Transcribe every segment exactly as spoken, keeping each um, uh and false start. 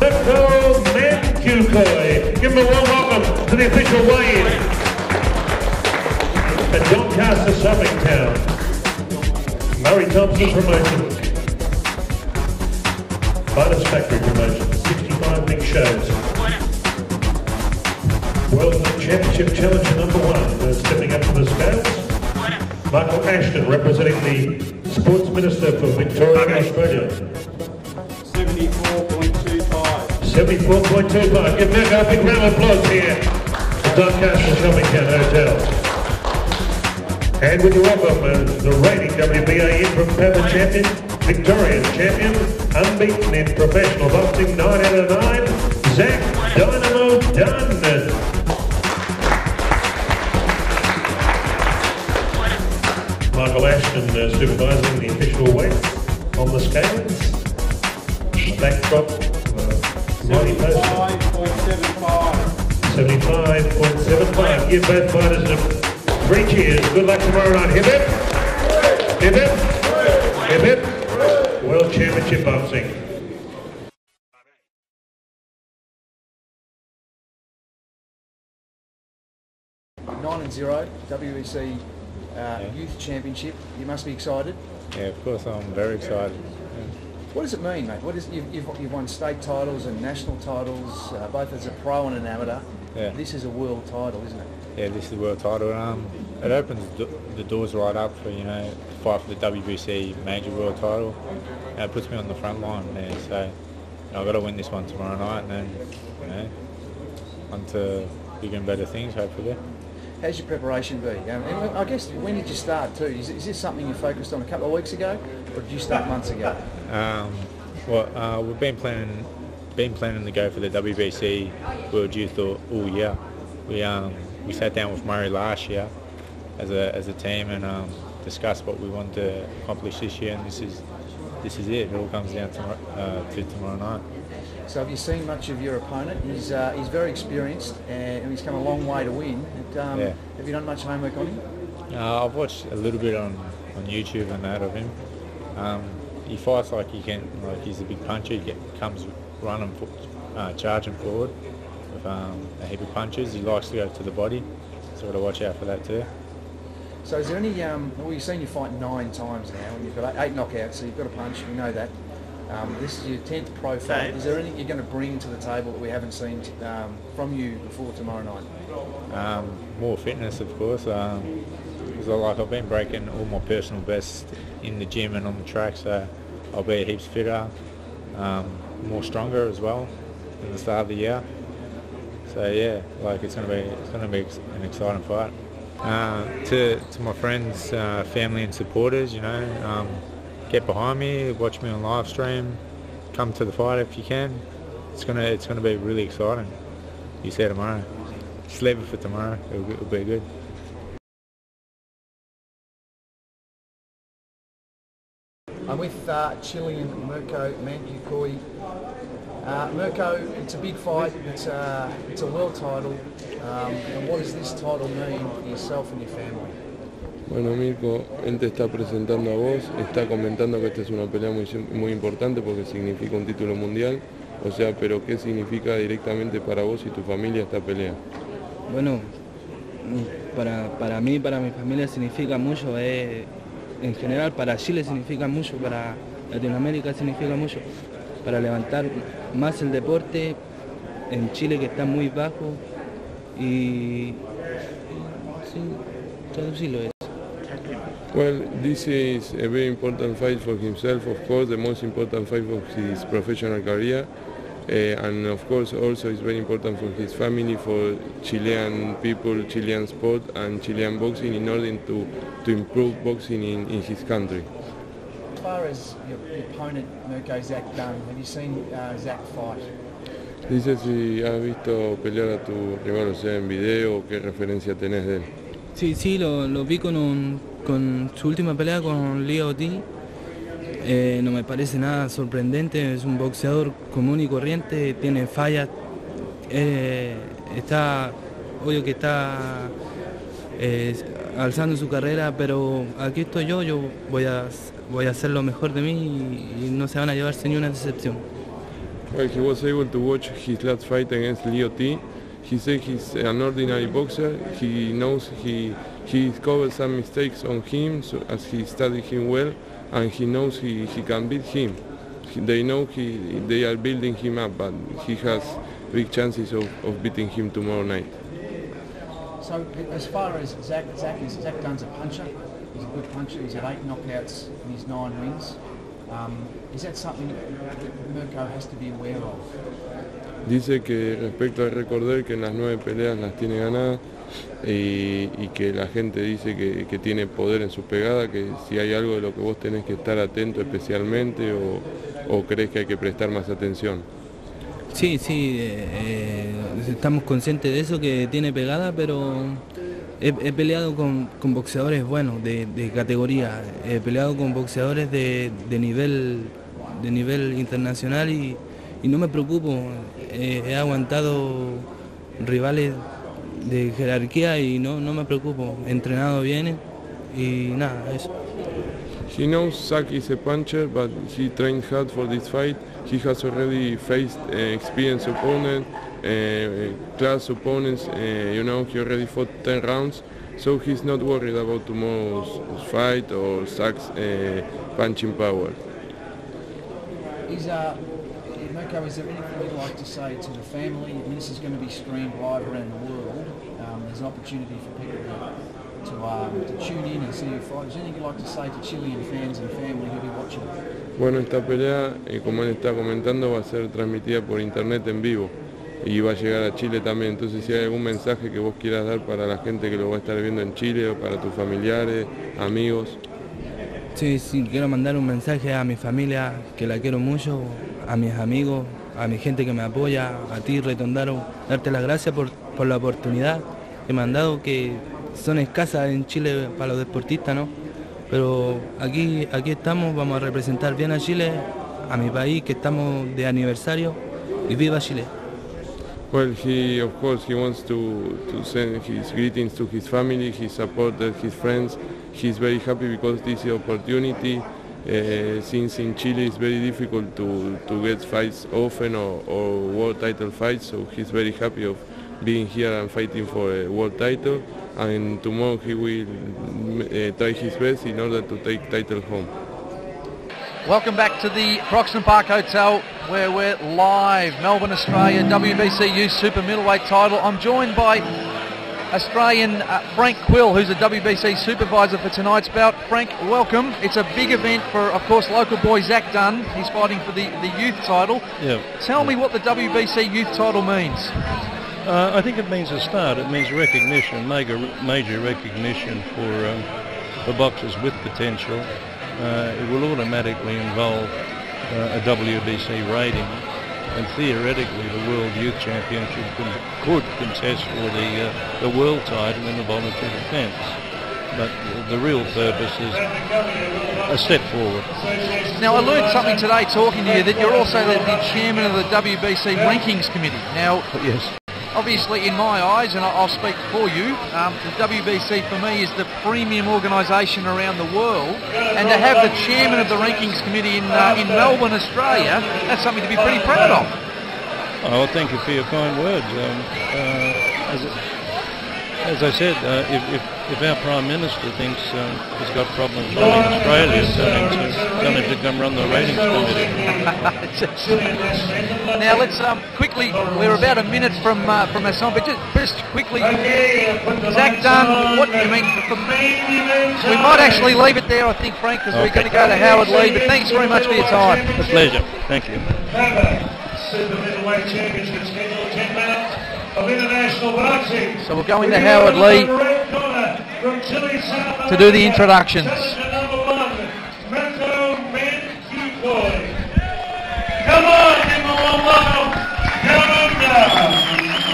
Mirko Manquecoy. Give him a warm welcome to the official weigh-in at Doncaster, Suffolk Town. Murray Thompson promotion. Fighters Factory promotion. sixty-five big shows. World Championship Challenger number one. Uh, stepping up to the scales. Michael Ashton representing the Sports Minister for Victoria, Australia. seventy-four point two five. seventy-four point two five. Give Mirko a big round of applause here at Doncaster Shopping Town Hotel. And would you welcome uh, the reigning W B A interim paddle champion, Victorian champion, unbeaten in professional boxing, nine out of nine, Zac Dynamo Dunn. Michael Ashton uh, supervising the official weight on the scales. Backdrop, uh, seventy-five point seven five. seventy-five point seven five. Give both fighters a three cheers. Good luck tomorrow night. Hip hip. Hip hip. Hip hip. World Championship Boxing. Nine and zero, W B C uh, yeah. Youth Championship. You must be excited. Yeah, of course, I'm very excited. Yeah. What does it mean, mate? What is you've, you've, you've won state titles and national titles, uh, both as a pro and an amateur. Yeah. This is a world title, isn't it? Yeah, this is the world title. Um, it opens the, the doors right up for, you know, to fight for the W B C major world title. And it puts me on the front line there. So you know, I've got to win this one tomorrow night, and then, you know, on to bigger and better things, hopefully. How's your preparation be? Um, and I guess, when did you start too? Is, is this something you focused on a couple of weeks ago, or did you start months ago? Um, well, uh, we've been planning, been planning to go for the W B C World Youth all, all year. We um, we sat down with Murray last year as a as a team and um, discussed what we wanted to accomplish this year, and this is this is it. It all comes down to uh, to tomorrow night. So have you seen much of your opponent? He's uh, he's very experienced and he's come a long way to win. And, um, yeah. Have you done much homework on him? Uh, I've watched a little bit on, on YouTube and that of him. Um, he fights like he can, like he's a big puncher. He get, comes running, for, uh, charging forward with um, a heap of punches. He likes to go to the body, so got to watch out for that too. So is there any? Um, well, you've seen you fight nine times now, and you've got eight knockouts. So you've got a punch. We know that. Um, this is your tenth pro fight. Is there anything you're going to bring to the table that we haven't seen um, from you before tomorrow night? Um, more fitness, of course. Um, because I like I've been breaking all my personal bests in the gym and on the track, so I'll be heaps fitter, um, more stronger as well than the start of the year. So yeah, like it's going to be it's going to be an exciting fight. Uh, to to my friends, uh, family, and supporters, you know. Um, Get behind me, watch me on live stream, come to the fight if you can. It's gonna it's gonna be really exciting. You see tomorrow. Just leave it for tomorrow. It'll, it'll be good. I'm with uh, Chilean Mirko Manquecoy. Uh, Mirko, it's a big fight. It's a it's a world title. Um, and what does this title mean for yourself and your family? Bueno, Mirko, él te está presentando a vos, está comentando que esta es una pelea muy, muy importante porque significa un título mundial, o sea, pero ¿qué significa directamente para vos y tu familia esta pelea? Bueno, para, para mí, para mi familia significa mucho, eh, en general para Chile significa mucho, para Latinoamérica significa mucho, para levantar más el deporte en Chile que está muy bajo y sí, traducirlo es. Well, this is a very important fight for himself, of course, the most important fight for his professional career. Uh, and of course also it's very important for his family, for Chilean people, Chilean sport and Chilean boxing in order to, to improve boxing in, in his country. As far as your, your opponent, Mirko, Zac Dunn, have you seen uh, Zac fight? Dice si has visto pelear a tu rival, o sea, en video, o qué referencia tenés de él. Sí, sí, lo, lo vi con, un, con su última pelea con Leo T. Eh, no me parece nada sorprendente, es un boxeador común y corriente, tiene fallas, eh, está, obvio que está eh, alzando su carrera, pero aquí estoy yo, yo voy a, voy a hacer lo mejor de mí y, y no se van a llevarse ni una decepción. Well, he was able to watch his last fight against Leo T. He said he's an ordinary boxer. He knows he he discovered some mistakes on him, so as he studied him well, and he knows he, he can beat him. He, they know he they are building him up, but he has big chances of, of beating him tomorrow night. So as far as Zac, Zac, is, Zac Dunn's a puncher. He's a good puncher. He's had eight knockouts in his nine wins. Um, is that something that Mirko has to be aware of? Dice que respecto al récord de él, que en las nueve peleas las tiene ganadas y, y que la gente dice que, que tiene poder en su pegada, que si hay algo de lo que vos tenés que estar atento especialmente o, o crees que hay que prestar más atención. Sí, sí, eh, estamos conscientes de eso, que tiene pegada, pero he, he peleado con, con boxeadores buenos, de, de categoría, he peleado con boxeadores de, de, nivel, de nivel internacional y, y no me preocupo, eh, he aguantado rivales de jerarquía y no, no me preocupo, he entrenado bien y nada, eso. He knows Zac is a puncher, but he trained hard for this fight. He has already faced uh, experienced opponents, uh, class opponents, uh, you know, he already fought ten rounds, so he's not worried about tomorrow's fight or Zac's uh, punching power. Is, uh, Mirko, is there anything you'd like to say to the family? I mean, this is going to be streamed live around the world. Um, there's an opportunity for people to, to, um, to tune in and see your fight. Is there anything you'd like to say to Chilean fans and family who'll be watching? Bueno, esta pelea, eh, como él está comentando, va a ser transmitida por internet en vivo y va a llegar a Chile también. Entonces, si hay algún mensaje que vos quieras dar para la gente que lo va a estar viendo en Chile o para tus familiares, amigos. Sí, sí, quiero mandar un mensaje a mi familia, que la quiero mucho, a mis amigos, a mi gente que me apoya, a ti, Retondaro, darte las gracias por, por la oportunidad que me han dado, que son escasas en Chile para los deportistas, ¿no? Pero aquí, aquí estamos, vamos a representar bien a Chile, a mi país, que estamos de aniversario, y viva Chile. Well, he, of course, he wants to, to send his greetings to his family, his supporters, his friends. He's very happy because this is an opportunity. Uh, since in Chile it's very difficult to, to get fights often or, or world title fights, so he's very happy of being here and fighting for a world title. And tomorrow he will uh, try his best in order to take title home. Welcome back to the Croxton Park Hotel, where we're live, Melbourne, Australia, W B C Youth Super Middleweight title. I'm joined by Australian uh, Frank Quill, who's a W B C supervisor for tonight's bout. Frank, welcome. It's a big event for, of course, local boy Zac Dunn. He's fighting for the, the youth title. Yeah. Tell me what the W B C youth title means. Uh, I think it means a start. It means recognition, major, major recognition for, um, for boxers with potential. Uh, it will automatically involve uh, a W B C rating, and theoretically the World Youth Championship could, could contest for the, uh, the world title in a voluntary defence. But the real purpose is a step forward. Now, I learned something today talking to you, that you're also the, the chairman of the W B C Rankings Committee. Now, yes. Obviously, in my eyes, and I'll speak for you, um, the W B C for me is the premium organisation around the world, and to have the chairman of the Rankings Committee in, uh, in Melbourne, Australia, that's something to be pretty proud of. Oh, thank you for your kind words. Um, uh, as, as I said, uh, if, if, if our Prime Minister thinks um, he's got problems running Australia, tell him to, tell him to come run the ratings committee. Now let's um, quickly, we're about a minute from uh, from our song, but just, just quickly, Zac Dunn, what do you mean? We might actually leave it there, I think, Frank, because okay. we're going to go to Howard Lee, but thanks very much for your time. A pleasure. Thank you. Super Middleweight Championship scheduled ten minutes of international boxing. So we'll go into Howard Lee to do the introductions. Number one, Mirko Manquecoy. Come on, give him a warm welcome. Howard Lee.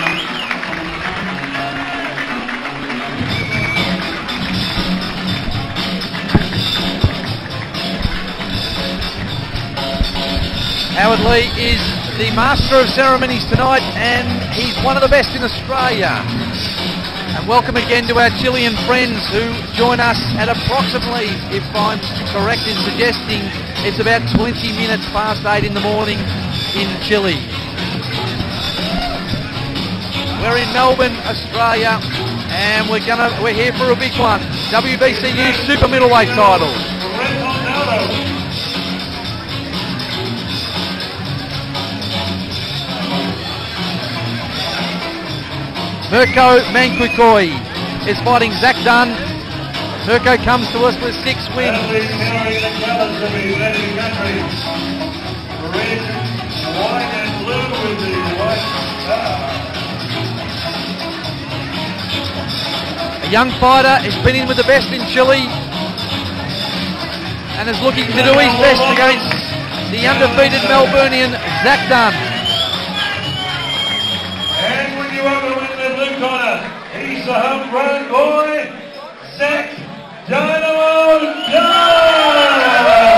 Howard Lee is the master of ceremonies tonight, and he's one of the best in Australia. And welcome again to our Chilean friends who join us at approximately, if I'm correct in suggesting, It's about twenty minutes past eight in the morning in Chile. We're in Melbourne, Australia, and we're gonna we're here for a big one. W B C U Super Middleweight title. Mirko Manquecoy is fighting Zac Dunn. Mirko comes to us with six wins. A young fighter has been in with the best in Chile and is looking to do his best against the undefeated Melburnian Zac Dunn. And when you welcome in the blue corner, he's the homegrown boy, Zac Dynamo Dunn!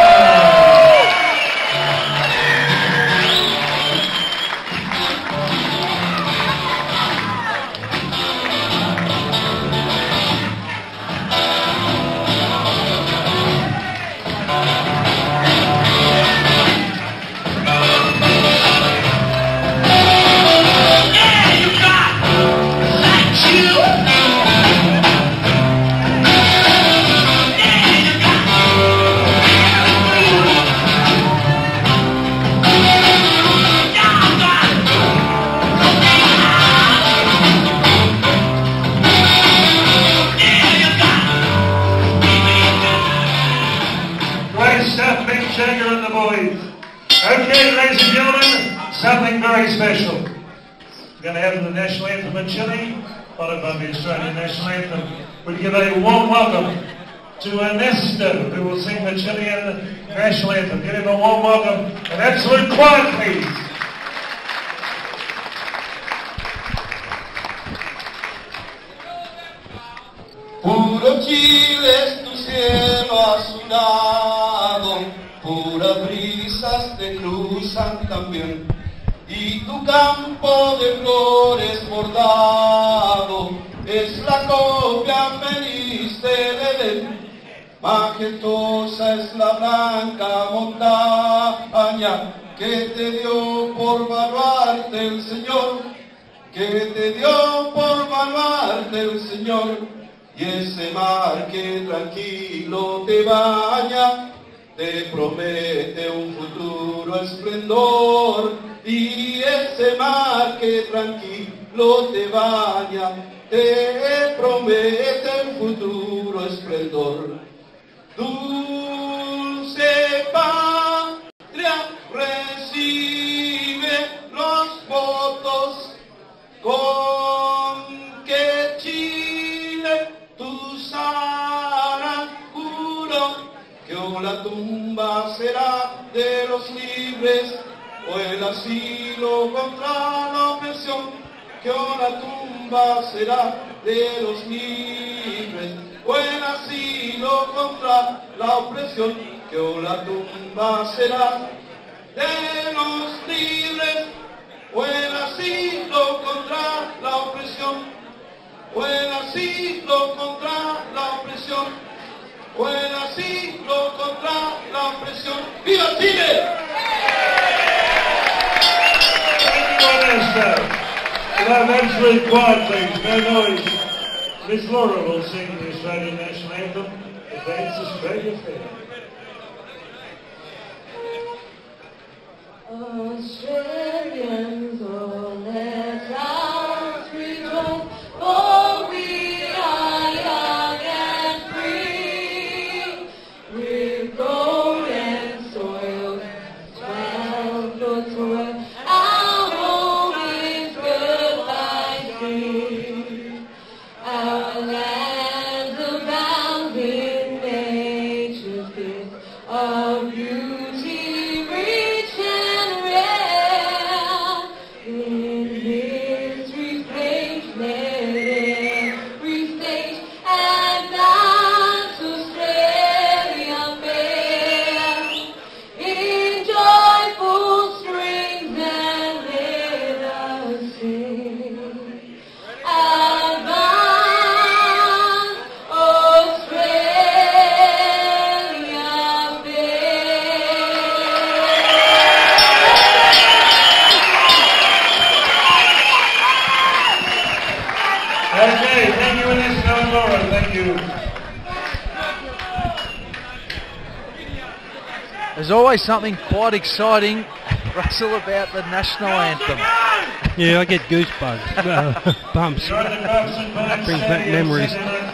Okay, ladies and gentlemen, something very special. We're going to have the national anthem in Chile, followed by the Australian national anthem. We give a warm welcome to Ernesto, who will sing the Chilean national anthem. Give him a warm welcome and absolute quiet, please. Puro Chile es tu cielo azulado, puras brisas te cruzan también, y tu campo de flores bordado es la copia feliz del Edén. Majestuosa es la blanca montaña que te dio por baluarte el Señor, que te dio por baluarte el Señor. Y ese mar que tranquilo te baña, te promete un futuro esplendor. Y ese mar que tranquilo te baña, te promete un futuro esplendor. Dulce patria, recibe los votos con que Chile tus harás juro, que o la tumba será de los libres o el asilo contra la opresión, que o la tumba será de los libres o el asilo contra la opresión, que o la tumba será de los libres o el asilo contra la opresión, o el asilo contra la opresión, o el asilo contra la opresión. ¡Viva Chile! Thank you, Ernesto. Can I have absolute quiet, please? No noise. Miss Laura will sing the Australian national anthem. Advance Australia Fair. Australians, oh, let us rejoice, for we are young and free, with gold and soil, twelve foot soil, our home is goodbye free, our land abounds in nature's beauty. There's always something quite exciting, Russell, about the national anthem. Yeah, I get goosebumps, uh, bumps. Brings back memories.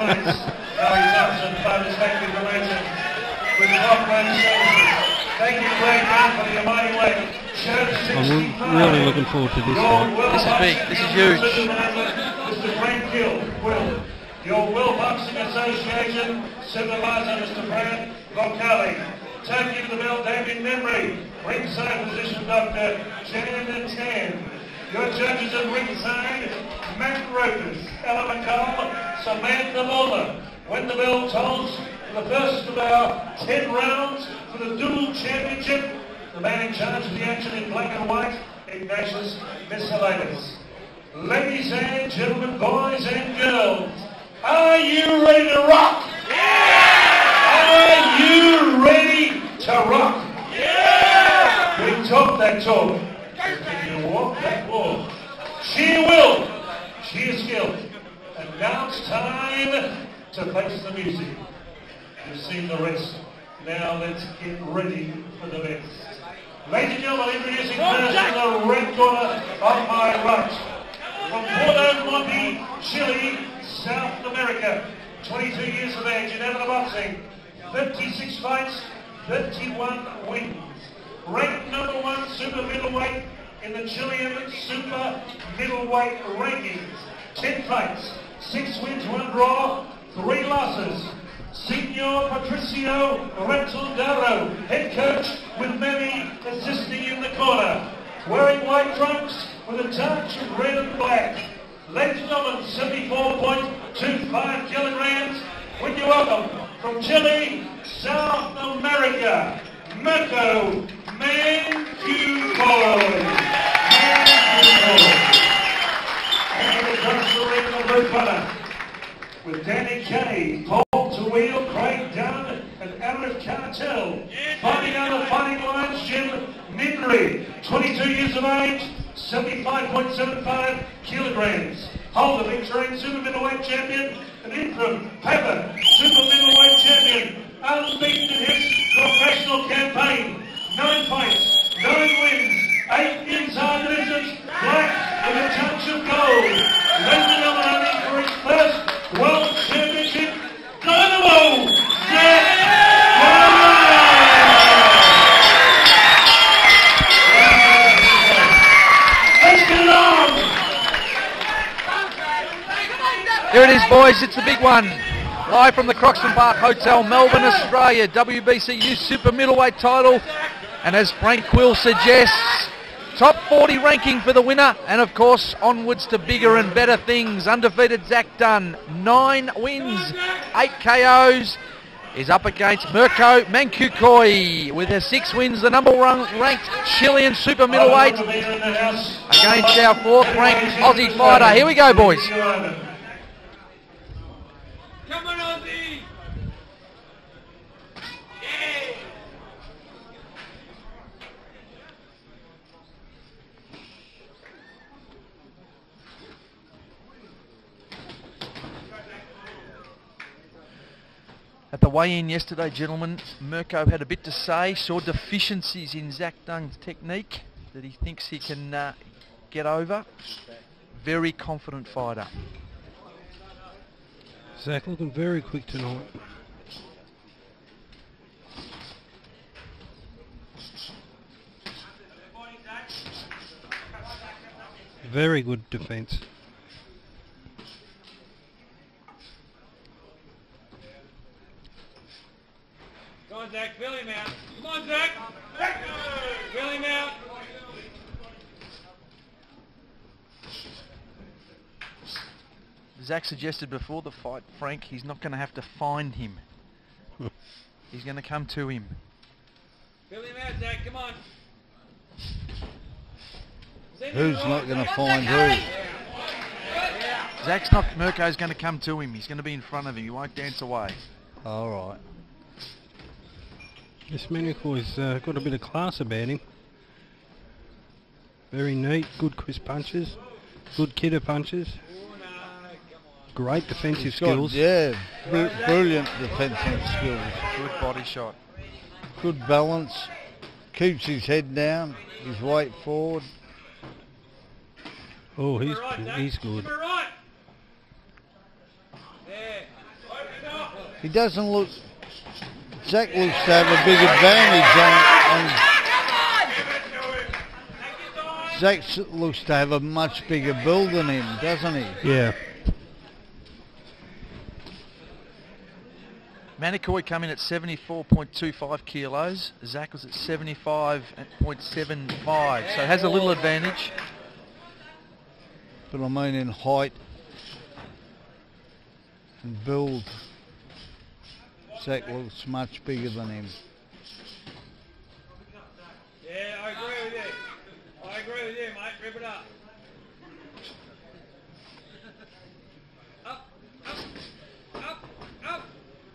I'm really looking forward to this one. This is big. This is huge. Mister Frank Gill, Will. Your Will Boxing Association Supervisor, Mister Brad Vocali. Taking the belt, David Memory. Ringside position, Doctor Jan Tan. Your judges at ringside, Matt Ropers, Ella McCall, Samantha Muller. When the bell tolls for the first of our ten rounds for the dual championship, the man in charge of the action in black and white, Ignatius Miscellaneous. Ladies and gentlemen, boys and girls, are you ready to rock? Yeah! Are you ready to rock? Yeah! We talk that talk. Can you walk that walk? She will. She is skilled. And now it's time to face the music. You've seen the rest. Now let's get ready for the best. Ladies and gentlemen, introducing first in the red corner on my right. From Puerto Monte, Chile, South America. twenty-two years of age in amateur boxing. fifty-six fights, thirty-one wins. Ranked number one super middleweight in the Chilean super middleweight rankings. ten fights, six wins, one draw, three losses. Senor Patricio Rentaldaro, head coach, with Mammy assisting in the corner. Wearing white trunks with a touch of red and black. Ladies and gentlemen, seventy-four point two five kilograms. With you welcome from Chile, South America, Mirko Manquecoy. And across the ring of blue corner, with Danny Kay, Paul Tawil, Craig Dunn, and Arif Cartel. Fighting out the fighting lines, Jim Mindry, twenty-two years of age, seventy-five point seven five kilograms. Holder, Victorian super middleweight champion, and interim Pepper, super middleweight champion. Unbeaten in his professional campaign. Nine fights, nine wins, eight inside divisions, black with a touch of gold. Ladies and gentlemen, for his first World Championship, Dynamo Zac Dunn! Let's get it on! Here it is, boys. It's the big one. Live from the Croxton Park Hotel, Melbourne, Australia. W B C U Super Middleweight title. And as Frank Quill suggests, top forty ranking for the winner. And of course, onwards to bigger and better things. Undefeated Zac Dunn, nine wins, eight K Os. Is up against Mirko Manquecoy with her six wins, the number one ranked Chilean super middleweight against our fourth ranked Aussie fighter. Here we go, boys. Come on, Aussie! Yeah! At the weigh-in yesterday, gentlemen, Mirko had a bit to say, saw deficiencies in Zac Dunn's technique that he thinks he can uh, get over. Very confident fighter. Zac looking very quick tonight. Very good defence. Come on, Zac, fill him out. Come on, Zac! Fill him out! Zac suggested before the fight, Frank, he's not going to have to find him. He's going to come to him. Fill him out, Zac, come on. Who's not going to find who? Zac's not, Mirko's going to come to him. He's going to be in front of him. He won't dance away. All right. This Manquecoy's uh, got a bit of class about him. Very neat, good crisp punches, good kidder punches. Great defensive He's got, skills. Yeah, br brilliant defensive skills. Good body shot. Good balance. keeps his head down, his weight forward. Oh, he's he's good. He doesn't look. Zac looks to have a big advantage on. on Zac looks to have a much bigger build than him, doesn't he? Yeah. Manquecoy come in at seventy-four point two five kilos. Zac was at seventy-five point seven five, so has a little advantage. But I mean in height and build, Zac looks much bigger than him. Yeah, I agree with you. I agree with you, mate. Rip it up. Up, up, up, up.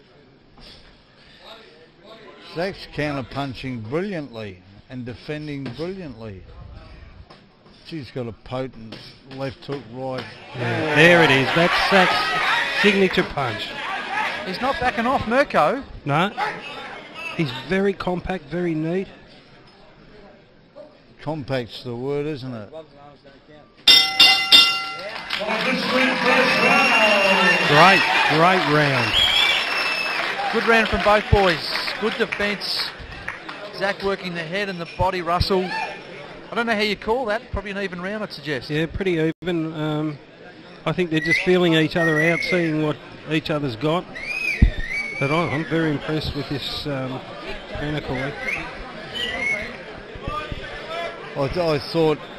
Zac's counter-punching brilliantly and defending brilliantly. She's got a potent left hook right. Yeah, there it is. That's Zac's signature punch. He's not backing off, Mirko. No. He's very compact, very neat. Compact's the word, isn't it? Great, great round. Good round from both boys. Good defence. Zac working the head and the body rustle. I don't know how you call that. Probably an even round, I'd suggest. Yeah, pretty even. Um, I think they're just feeling each other out, seeing what each other's got. But I'm very impressed with this um, Manquecoy. I, th I thought